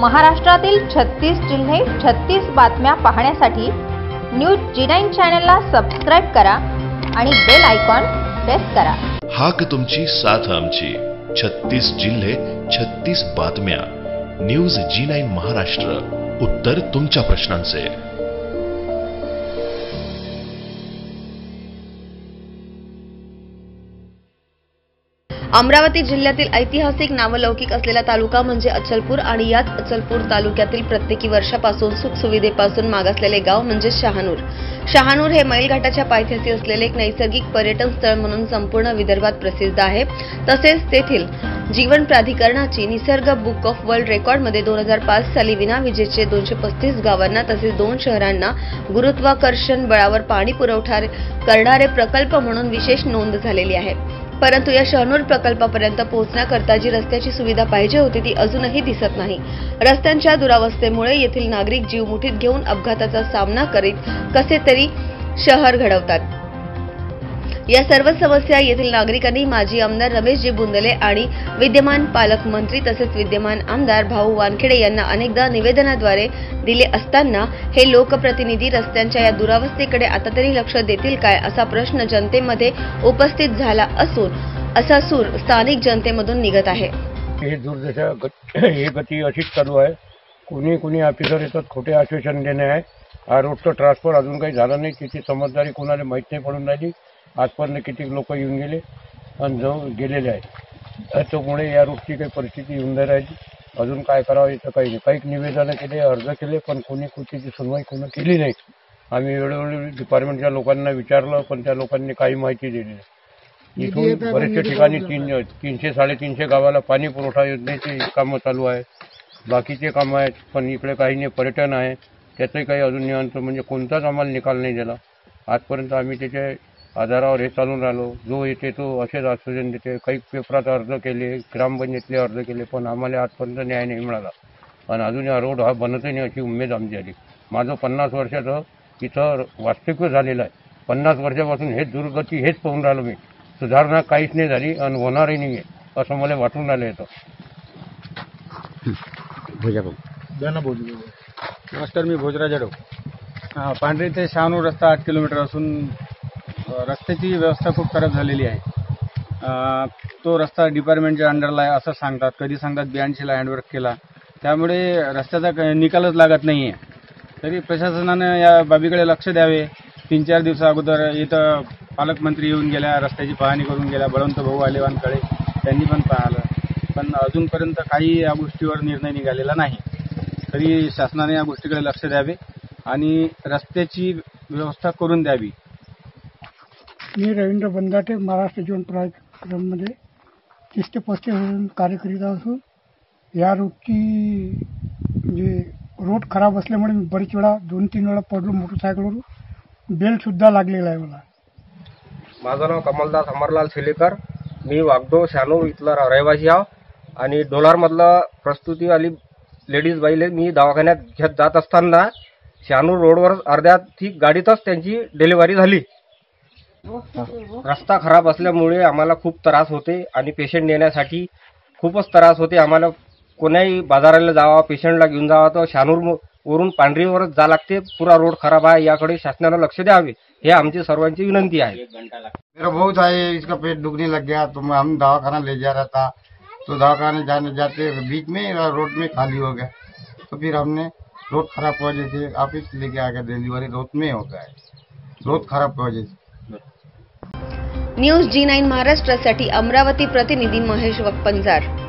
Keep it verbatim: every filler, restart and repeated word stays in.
महाराष्ट्रातील छत्तीस जिल्हे छत्तीस बातम्या पाहण्यासाठी न्यूज जी नाईन चॅनलला सबस्क्राइब करा आणि बेल आयकॉन प्रेस करा। हाक तुमची साथ आमची, छत्तीस जिल्हे छत्तीस बातम्या, न्यूज जी नाईन महाराष्ट्र, उत्तर तुमच्या प्रश्नांचे। अमरावती जिल्ह्यातील ऐतिहासिक नावलौकिक असलेला तालुका म्हणजे अचलपूर आणि याच अचलपूर तालुक्यातील प्रत्येकी वर्षापासून सुखसुविधेपासून मागासलेले गाव म्हणजे शहानूर। शहानूर हे मैलघाटाच्या पायथ्याशी असलेले एक नैसर्गिक पर्यटन स्थळ म्हणून संपूर्ण विदर्भात प्रसिद्ध आहे। तसेच तेथील जीवन प्राधिकरणाची निसर्ग बुक ऑफ वर्ल्ड रेकॉर्डमध्ये दोन हजार पाच साली विनाविजेचे दोनशे पस्तीस गावांना तसेच दोन शहरांना गुरुत्वाकर्षण बळावर पाणी पुरवठा करणारे प्रकल्प म्हणून विशेष नोंद झालेली आहे। परंतु या शहानूर प्रकल्पापर्यंत पोहोचण्याकरता जी रस्त्याची सुविधा पाहिजे होती ती अजूनही दिसत नाही। रस्त्यांच्या दुरावस्थेमुळे येथील नागरिक जीव मुठीत घेऊन अपघाताचा सामना करीत कसे तरी शहर घडवतात। या सर्व समस्या येथील नागरिकांनी माजी आमदार रमेशजी बुंदले आणि विद्यमान पालकमंत्री तसेच विद्यमान आमदार भाऊ वानखेडे यांना अनेकदा निवेदनाद्वारे दिले असताना हे लोकप्रतिनिधी रस्त्यांच्या या दुरावस्थेकडे आता तरी लक्ष देतील काय असा प्रश्न जनतेमध्ये उपस्थित झाला असून असा सूर स्थानिक जनतेमधून निघत आहे। ही दुर्दशा ही गती अशीच चालू आहे। कोणी कोणी ऑफिसर येतात खोटे आश्वासन देणे आहे। हा रोडचं ट्रान्सफर अजून काही झालं नाही, त्याची समजदारी कोणाला माहीत नाही पडून राहिली। आजपर्यंत किती लोक येऊन गेले आणि जाऊन गेलेले आहेत। त्याच्यामुळे या रोडची काही परिस्थिती येऊन नाही राहिली। अजून काय करावं याचं काही नाही। काही निवेदनं केले, अर्ज केले, पण कोणी कोणतीची सुनवाई कोणी केली नाही। आम्ही वेळोवेळी डिपार्टमेंटच्या लोकांना विचारलं, पण त्या लोकांनी काही माहिती दिली नाही। इथून बरेचशा ठिकाणी तीन तीनशे साडेतीनशे गावाला पाणी पुरवठा योजनेची कामं चालू आहेत, बाकीचे कामं आहेत, पण इकडे काही नाही। पर्यटन आहे, त्याचंही काही अजून नियंत्रण म्हणजे कोणताच आम्हाला निकाल नाही दिला आजपर्यंत। आम्ही त्याचे आधारावर हे चालून राहिलो। जो येते तो असेच आश्वासन देते। काही पेपरात अर्ज केले, ग्रामपंचायतले अर्ज केले, पण आम्हाला आजपर्यंत न्याय नाही मिळाला आणि अजून हा रोड हा बनतही नाही अशी उमेद आमची आली। माझं पन्नास वर्षाचं इथं वास्तविक झालेलं आहे। पन्नास वर्षापासून हेच दुर्गती हेच पाहून राहिलो मी। सुधारणा काहीच नाही झाली आणि होणारही नाही आहे असं मला वाटून राहिलं येतं। नमस्कार, मी भोजराज जाधव। पांढरी ते शहानूर रस्ता आठ किलोमीटर असून रस्त्याची व्यवस्था खूप खराब झालेली आहे। तो रस्ता डिपार्टमेंटच्या अंडरला आहे असं सांगतात, कधी सांगतात ब्याऐंशीला हँडवर्क केला, त्यामुळे रस्त्याचा निकालच लागत नाही आहे। तरी प्रशासनानं या बाबीकडे लक्ष द्यावे। तीन चार दिवसा अगोदर इथं पालकमंत्री येऊन गेल्या, रस्त्याची पाहणी करून गेल्या, बळवंत भाऊ आले वानकडे, त्यांनी पण पाहिलं, पण अजूनपर्यंत काही या गोष्टीवर निर्णय निघालेला नाही। तरी शासनाने या गोष्टीकडे लक्ष द्यावे आणि रस्त्याची व्यवस्था करून द्यावी। मी रवींद्र बंदाटे महाराष्ट्र जीवन कार्यक्रममध्ये तीस ते पस्तीस वर्षांपासून कार्य करीत असून या रोडची म्हणजे रोड खराब असल्यामुळे मी बरीच वेळा दोन तीन वेळा पडलो मोटरसायकलवरून। बेलसुद्धा लागलेला आहे मला। माझं नाव कमलदास अमरलाल सेलेकर, मी वागदो शहानूर इथला रहिवासी आहे आणि डोलारमधलं प्रस्तुती आली लेडीज बाईले मी दवाखान्यात घेत जात असताना शहानूर रोडवर अर्ध्याची गाडीतच त्यांची डिलिव्हरी झाली। रस्ता खराब असल्यामुळे आम्हाला खूप त्रास होते आणि पेशंट नेण्यासाठी खूपच त्रास होते। आम्हाला कोणाही बाजाराला जावा, पेशंटला घेऊन जावा तर शहानूर वरून पांढरीवरच जा लागते। पुरा रोड खराब आहे, याकडे शासनानं लक्ष द्यावे हे आमची सर्वांची विनंती आहे। मेरा बहुत है, इसका पेट दुखने लग गया तो मैं हम दवाखाना ले जा रहा था, तो दवाखाने जाने जाते बीच में रोड में खाली हो गया, तो फिर हमने रोड खराब की वजह से ऑफिस लेके आ गया। डिलीवरी रोड में हो गया है, रोड खराब की वजह से। न्यूज जी नाईन महाराष्ट्रासाठी अमरावती प्रतिनिधी महेश वक्पंजार।